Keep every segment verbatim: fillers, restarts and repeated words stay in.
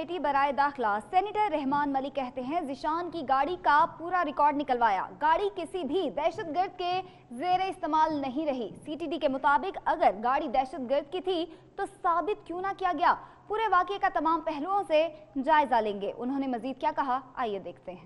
Committee बराए दाखिला senator Rahman Malik कहते हैं ज़ीशान की गाड़ी का पूरा रिकॉर्ड निकलवाया। गाड़ी किसी भी दहशतगर्द के ज़ेरे इस्तेमाल नहीं रही। सीटीडी के मुताबिक अगर गाड़ी दहशतगर्द की थी तो साबित क्यों ना किया गया। पूरे वाक़े का तमाम पहलुओं से जायजा लेंगे। उन्होंने मजीद क्या कहा, आइए देखते हैं।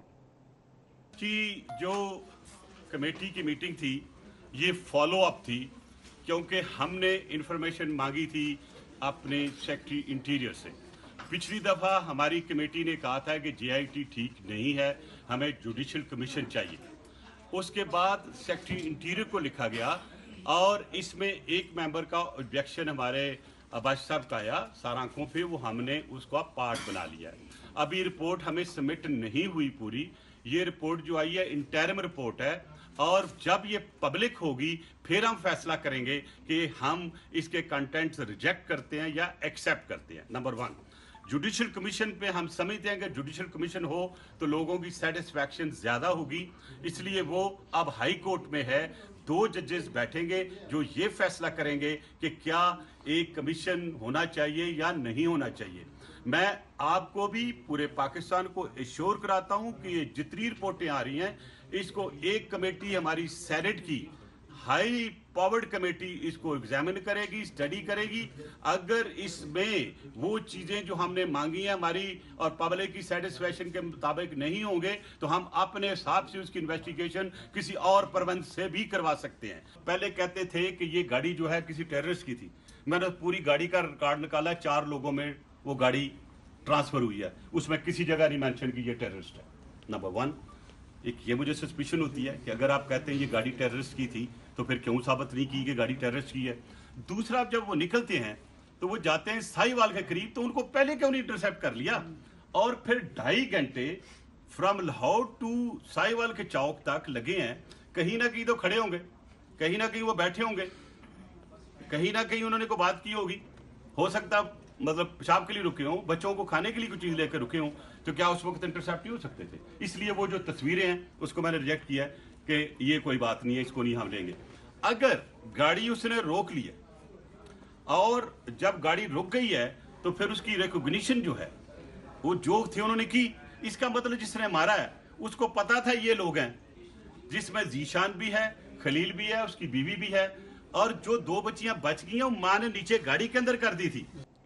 कि जो कमेटी की मीटिंग थी ये फॉलो अप थी, क्योंकि हमने इंफॉर्मेशन मांगी थी अपने सेक्रेटरी इंटीरियर से। पिछली दफ़ा हमारी कमेटी ने कहा था कि जेआईटी ठीक नहीं है, हमें जुडिशल कमीशन चाहिए। उसके बाद सेक्रेटरी इंटीरियर को लिखा गया और इसमें एक मेंबर का ऑब्जेक्शन हमारे अब्बास साहब का आया सारा आंखों पे, वो हमने उसका पार्ट बना लिया है। अभी रिपोर्ट हमें सबमिट नहीं हुई पूरी। ये रिपोर्ट जो आई है इंटरिम रिपोर्ट है और जब ये पब्लिक होगी फिर हम फैसला करेंगे कि हम इसके कंटेंट्स रिजेक्ट करते हैं या एक्सेप्ट करते हैं। नंबर वन, जुडिशल कमीशन पे हम समझते हैं कि जुडिशल कमीशन हो तो लोगों की सेटिस्फैक्शन ज्यादा होगी, इसलिए वो अब हाई कोर्ट में है। दो जजेस बैठेंगे जो ये फैसला करेंगे कि क्या एक कमीशन होना चाहिए या नहीं होना चाहिए। मैं आपको भी पूरे पाकिस्तान को एश्योर कराता हूं कि ये जितनी रिपोर्टें आ रही हैं इसको एक कमेटी हमारी सेनेट की हाई पावर्ड कमेटी इसको एग्जामिन करेगी, स्टडी करेगी। अगर इसमें वो चीजें जो हमने मांगी हैं हमारी और पब्लिक की सेटिस्फैक्शन के मुताबिक नहीं होंगे तो हम अपने हिसाब से उसकी इन्वेस्टिगेशन किसी और प्रबंध से भी करवा सकते हैं। पहले कहते थे कि ये गाड़ी जो है किसी टेररिस्ट की थी। मैंने पूरी गाड़ी का रिकॉर्ड निकाला, चार लोगों में वो गाड़ी ट्रांसफर हुई है, उसमें किसी जगह नहीं मेंशन की ये टेररिस्ट है। नंबर वन, एक ये मुझे सस्पिशन होती है कि अगर आप कहते हैं ये गाड़ी टेररिस्ट की थी तो फिर क्यों साबित नहीं की कि गाड़ी टेररिस्ट की है। दूसरा, जब वो निकलते हैं तो वो जाते हैं साहिवाल के करीब, तो उनको पहले क्यों नहीं इंटरसेप्ट कर लिया। और फिर ढाई घंटे फ्रॉम लाहौर टू साहिवाल के चौक तक लगे हैं। कहीं ना कहीं तो खड़े होंगे, कहीं ना कहीं वो बैठे होंगे, कहीं ना कहीं उन्होंने कोई बात की होगी। हो सकता मतलब पेशाब के लिए रुके हों, बच्चों को खाने के लिए कुछ चीज लेकर रुके हों, तो क्या उस वक्त इंटरसेप्ट नहीं हो सकते थे। इसलिए वो जो तस्वीरें हैं उसको मैंने रिजेक्ट किया है कि ये कोई बात नहीं है, इसको नहीं हम लेंगे। अगर गाड़ी उसने रोक ली है और जब गाड़ी रुक गई है तो फिर उसकी रिकॉग्निशन जो है वो जो थे उन्होंने की, इसका मतलब जिसने मारा है उसको पता था ये लोग हैं, जिसमें ज़ीशान भी है, खलील भी है, उसकी बीवी भी है, और जो दो बच्चियां बच गई हैं वो मां ने नीचे गाड़ी के अंदर कर दी थी।